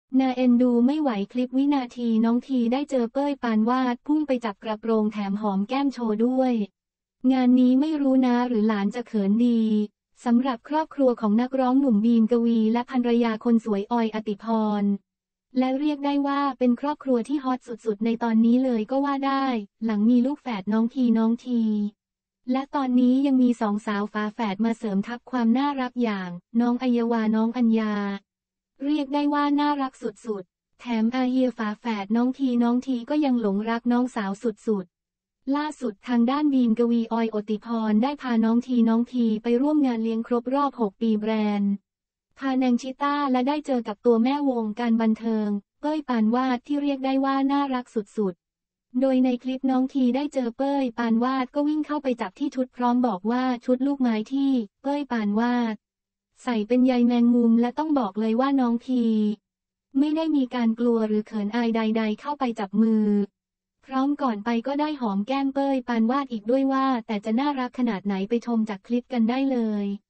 นาเอ็นดูไม่ไหวคลิปวินาทีน้องทีได้เจอเป้ยปานวาดพุ่งไปจับกระโปรงแถมหอมแก้มโชว์ด้วยงานนี้ไม่รู้นะหรือหลานจะเขินดีสำหรับครอบครัวของนักร้องหนุ่มบีมกวีและภรรยาคนสวยออยอติพรและเรียกได้ว่าเป็นครอบครัวที่ฮอตสุดๆในตอนนี้เลยก็ว่าได้หลังมีลูกแฝดน้องทีและตอนนี้ยังมีสองสาวฝาแฝดมาเสริมทับความน่ารักอย่างน้องอัยวาน้องอัญญาเรียกได้ว่าน่ารักสุดๆแถมอาเฮียฝาแฝดน้องทีก็ยังหลงรักน้องสาวสุดๆล่าสุดทางด้านบีมกวีออยอติพรได้พาน้องทีไปร่วมงานเลี้ยงครบรอบ6 ปีแบรนด์พาแนงชิต้าและได้เจอกับตัวแม่วงการบันเทิงเป้ยปานวาดที่เรียกได้ว่าน่ารักสุดๆโดยในคลิปน้องทีได้เจอเป้ยปานวาดก็วิ่งเข้าไปจับที่ชุดพร้อมบอกว่าชุดลูกไม้ที่เป้ยปานวาดใส่เป็นใยแมงมุมและต้องบอกเลยว่าน้องทีไม่ได้มีการกลัวหรือเขินอายใดๆเข้าไปจับมือพร้อมก่อนไปก็ได้หอมแก้มเป้ยปานวาดอีกด้วยว่าแต่จะน่ารักขนาดไหนไปชมจากคลิปกันได้เลย